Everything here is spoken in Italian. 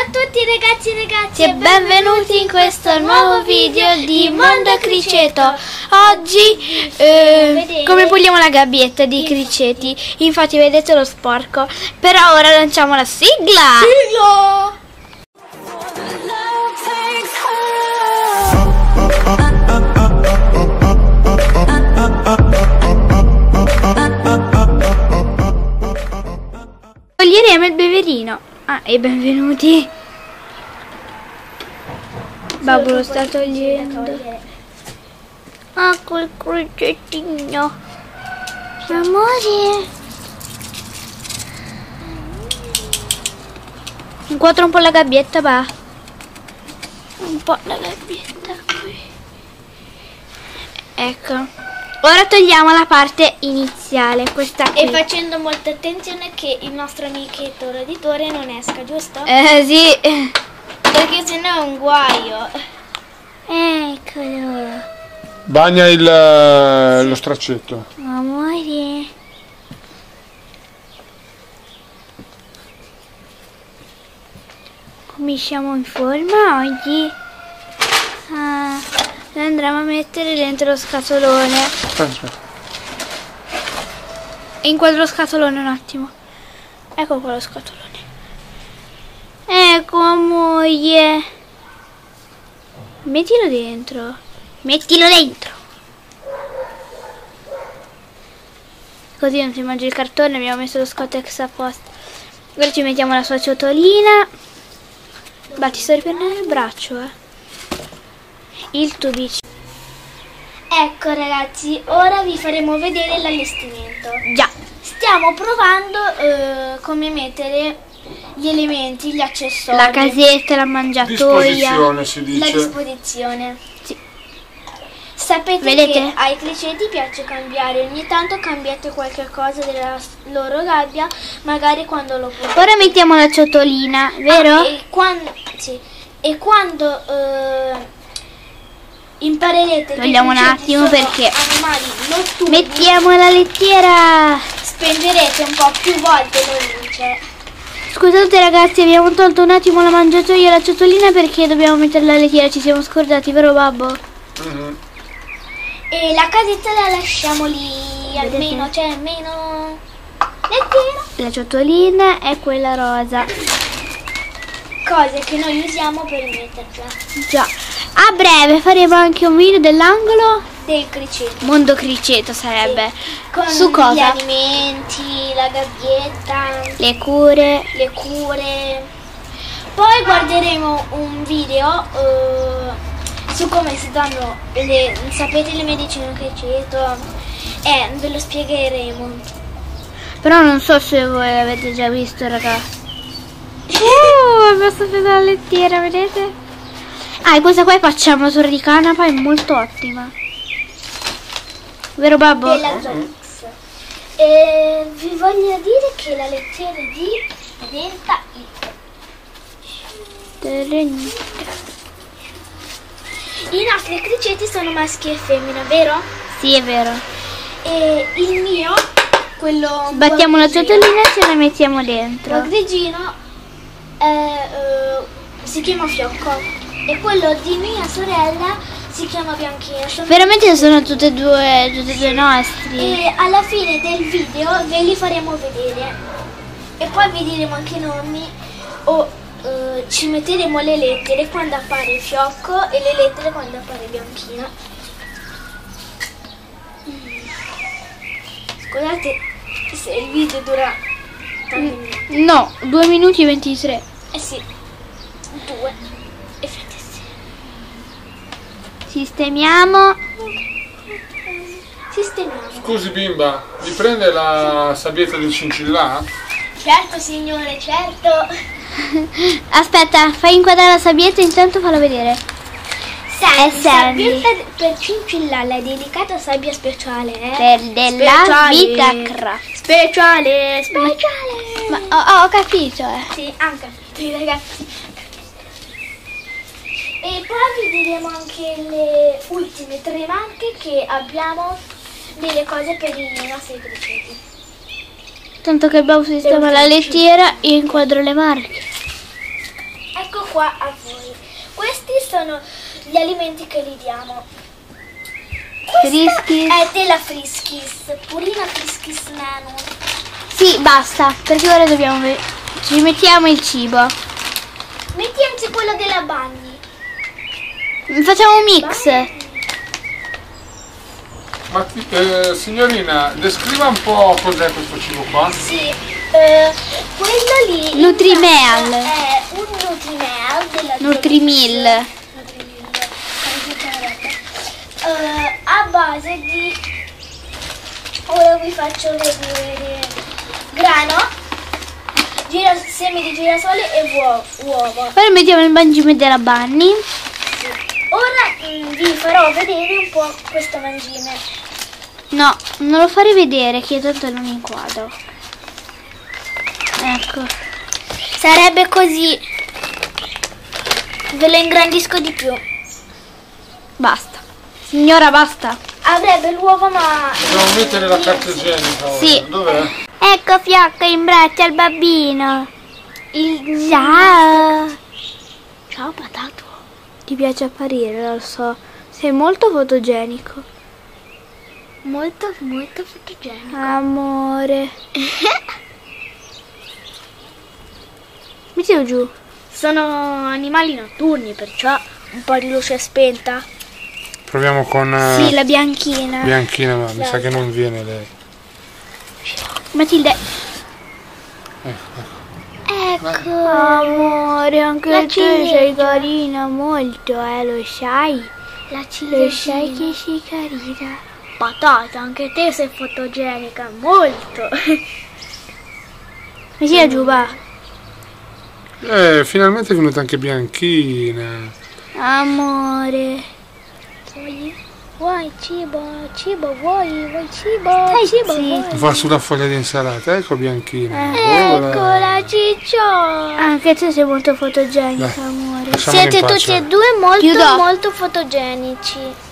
tutti ragazzi e ragazzi e benvenuti in questo nuovo video di Mondo Criceto. Oggi come puliamo la gabbietta di criceti. Infatti vedete lo sporco. Però ora lanciamo la sigla. Sigla! Toglieremo il beverino. Ah, e benvenuti. Babbo lo sta togliendo. Ah, quel cricettino. Amore. Inquadra un po' la gabbietta, va. Un po' la gabbietta qui. Ecco. Ora togliamo la parte iniziale, questa qui. E facendo molta attenzione che il nostro amichetto roditore non esca, giusto? Sì. Perché sennò è un guaio. Eccolo. Bagna lo straccetto. Amore. Come siamo in forma oggi? Ah, lo andremo a mettere dentro lo scatolone. Aspetta. Inquadro lo scatolone un attimo. Ecco qua lo scatolone. Ecco amore. Mettilo dentro. Mettilo dentro. Così non si mangia il cartone. Abbiamo messo lo Scottex apposta. Ora ci mettiamo la sua ciotolina. Batti, sto riprendendo il braccio, il tubice. Ecco ragazzi, ora vi faremo vedere l'allestimento. Già. Stiamo provando come mettere gli elementi, gli accessori. La casetta, la mangiatoia. Disposizione si dice. La disposizione. Sì. Sapete Vedete? che ai criceti piace cambiare, ogni tanto cambiate qualche cosa della loro gabbia, magari quando lo può. Ora mettiamo la ciotolina, vero? E quando imparerete che Togliamo i un criceti attimo sono perché animali notturni, mettiamo la lettiera. spenderete un po' più volte la luce. Scusate ragazzi, abbiamo tolto un attimo la mangiatoia e la ciotolina perché dobbiamo mettere la lettiera, ci siamo scordati, vero babbo? E la casetta la lasciamo lì, almeno lettiera. La ciotolina è quella rosa. Cose che noi usiamo per metterla. Già. A breve faremo anche un video dell'angolo Del criceto. Mondo Criceto sarebbe. Con Su gli cosa? alimenti, la gabbietta, Le cure. le cure. Poi guarderemo un video su come si danno sapete le medicine al criceto. Ve lo spiegheremo. Però non so se voi l'avete già visto ragazzi. Basta prendere la lettiera, vedete? Ah, e questa qua facciamo torre di canapa, è molto ottima. Vero babbo? Della Zox. E vi voglio dire che la lettiera diventa i nostri criceti sono maschi e femmina, vero? Sì, è vero. E il mio, quello Battiamo la grigino, ciotolina e ce la mettiamo dentro. lo grigino si chiama Fiocco e quello di mia sorella si chiama Bianchina. Veramente sono tutte e due nostri. E alla fine del video ve li faremo vedere e poi vi diremo anche i nomi o ci metteremo le lettere quando appare Fiocco e le lettere quando appare Bianchina. Scusate se il video dura tanti minuti. No, 2 minuti e 23. Eh sì, 2 e 26. Sistemiamo. Sistemiamo. Scusi bimba, mi prende la sabbietta del cincillà? Certo signore, certo. Aspetta, fai inquadrare la sabbietta, intanto fallo vedere. Sandy, Sandy. sabbietta per cincillalla è delicata sabbia speciale, Per della Vitacraft. Speciale. Ma ho capito, Sì, anche ragazzi. E poi vi diremo anche le ultime 3 marche che abbiamo delle cose per i nostri criceti. Tanto che abbiamo sistemato la lettiera, io inquadro le marche. Ecco qua a voi. Questi sono gli alimenti che li diamo. Friskies. È della Friskies, Purina Friskies Nano. Sì, basta, perché ora dobbiamo ci mettiamo il cibo. Mettiamoci quello della Bunny. Facciamo un mix. Ma signorina, descriva un po' cos'è questo cibo qua. Sì, quello lì Nutrimel. è un Nutrimel della Nutrimil. A base di, ora vi faccio vedere, grano, semi di girasole e uovo. Ora mettiamo il mangime della Bunny. Ora vi farò vedere un po' questo mangime. No, non lo farei vedere che tanto non inquadro. Ecco. Sarebbe così. Ve lo ingrandisco di più. Basta. Signora, basta. Avrebbe l'uovo ma... Dobbiamo mettere la carta igienica ora. Sì. Dov'è? Ecco Fiocco in braccio al bambino. Ciao. Ciao patato. Ti piace apparire, lo so. Sei molto fotogenico. Molto fotogenico. Amore. Mettilo giù. Sono animali notturni, perciò un po' di luce spenta. Proviamo con Sì, la bianchina. bianchina, ma mi sa che non viene lei. Matilde. Ecco. Amore, anche La tu sei ciliegia. carina molto, lo sai. La Lo ciliegia. sai che sei carina. Patata, anche te sei fotogenica, molto. Mettila giù, va. Finalmente è venuta anche bianchina. Amore. Vuoi cibo, vuoi cibo, cibo, sì. vuoi. Va sulla foglia di insalata, ecco bianchina. Eccola ciccione. Anche tu sei molto fotogenica, Dai. amore. Lasciamola in Siete pace. tutti e due Chiudo. molto fotogenici.